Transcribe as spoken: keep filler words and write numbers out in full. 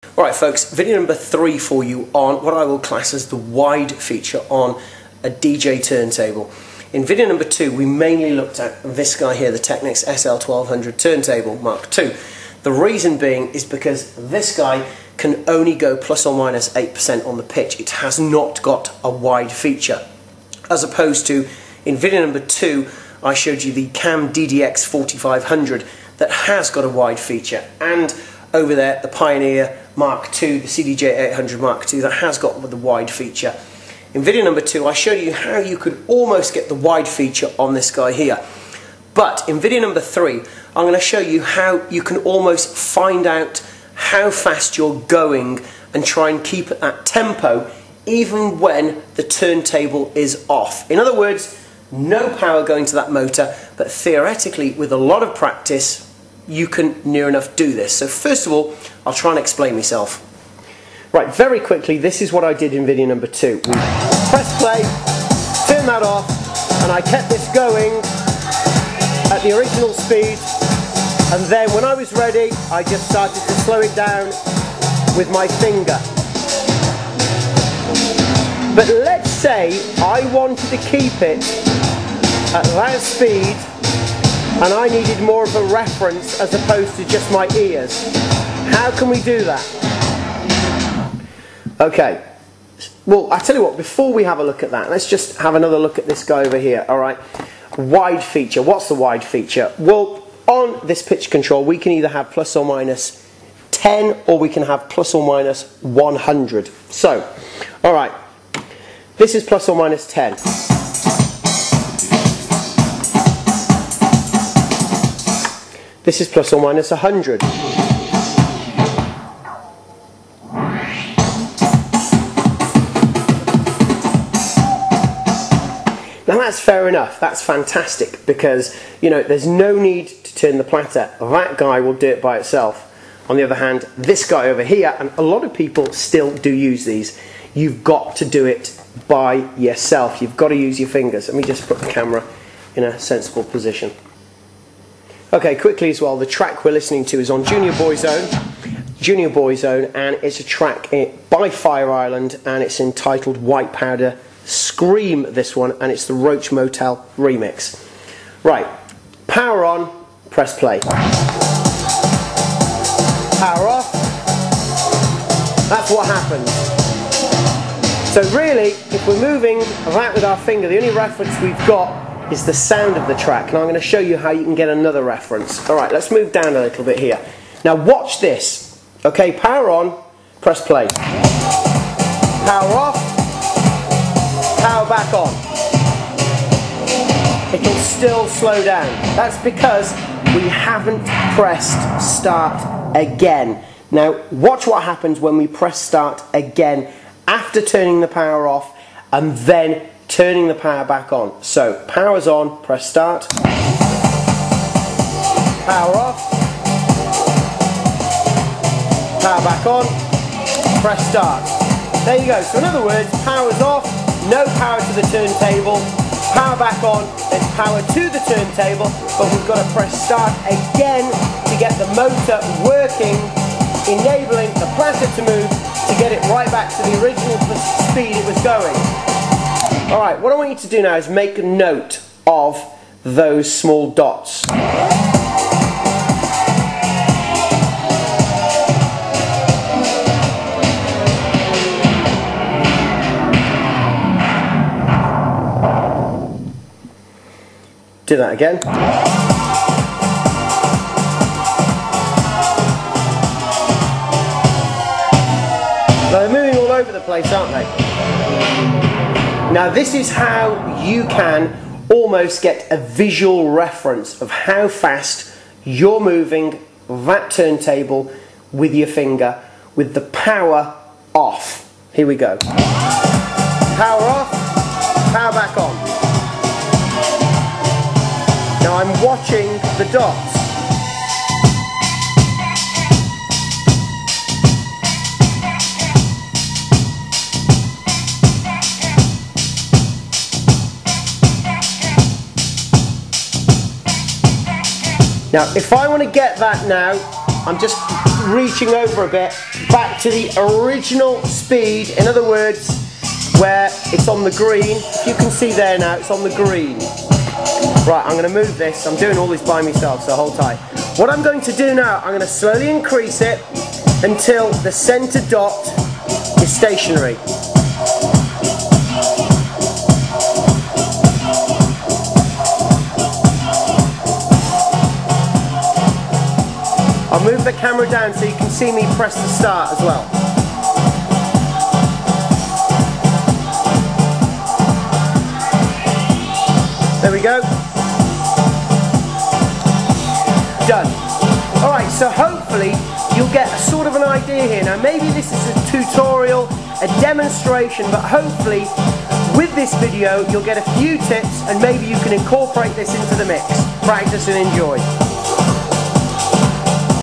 Alright folks, video number three for you on what I will class as the wide feature on a D J turntable. In video number two we mainly looked at this guy here, the Technics S L twelve hundred turntable Mark two. The reason being is because this guy can only go plus or minus eight percent on the pitch. It has not got a wide feature. As opposed to, in video number two, I showed you the Cam D D X forty-five hundred that has got a wide feature, and over there the Pioneer Mark two, the C D J eight hundred Mark two, that has got the wide feature. In video number two I showed you how you could almost get the wide feature on this guy here. But in video number three I'm going to show you how you can almost find out how fast you're going and try and keep at that tempo even when the turntable is off. In other words, no power going to that motor, but theoretically with a lot of practice you can near enough do this. So first of all, I'll try and explain myself. Right, very quickly, this is what I did in video number two. We pressed play, turned that off, and I kept this going at the original speed, and then when I was ready I just started to slow it down with my finger. But let's say I wanted to keep it at that speed and I needed more of a reference as opposed to just my ears. How can we do that? Okay, well I tell you what, before we have a look at that, let's just have another look at this guy over here. Alright, wide feature. What's the wide feature? Well, on this pitch control we can either have plus or minus ten or we can have plus or minus one hundred. So, alright, this is plus or minus ten. This is plus or minus one hundred. Now that's fair enough, that's fantastic, because you know there's no need to turn the platter. That guy will do it by itself. On the other hand, this guy over here, and a lot of people still do use these, you've got to do it by yourself. You've got to use your fingers. Let me just put the camera in a sensible position. Okay, quickly as well, the track we're listening to is on Junior Boyzone, Junior Boyzone, and it's a track by Fire Island, and it's entitled White Powder Scream, this one, and it's the Roach Motel remix. Right, power on, press play. Power off, that's what happens. So really, if we're moving that with our finger, the only reference we've got is the sound of the track. Now I'm going to show you how you can get another reference. Alright, let's move down a little bit here. Now watch this. Okay, power on, press play. Power off, power back on. It can still slow down. That's because we haven't pressed start again. Now watch what happens when we press start again after turning the power off and then turning the power back on. So power's on, press start. Power off. Power back on, press start. There you go. So in other words, power's off, no power to the turntable. Power back on, there's power to the turntable, but we've got to press start again to get the motor working, enabling the platter to move to get it right back to the original speed it was going. Alright, what I want you to do now is make a note of those small dots. Do that again. They're moving all over the place, aren't they? Now this is how you can almost get a visual reference of how fast you're moving that turntable with your finger with the power off. Here we go. Power off, power back on. Now I'm watching the dots. Now, if I want to get that now, I'm just reaching over a bit back to the original speed. In other words, where it's on the green. If you can see there now, it's on the green. Right, I'm going to move this. I'm doing all this by myself, so hold tight. What I'm going to do now, I'm going to slowly increase it until the center dot is stationary. I'll move the camera down so you can see me press the start as well. There we go. Done. Alright, so hopefully you'll get a sort of an idea here. Now maybe this is a tutorial, a demonstration, but hopefully with this video you'll get a few tips and maybe you can incorporate this into the mix. Practice and enjoy.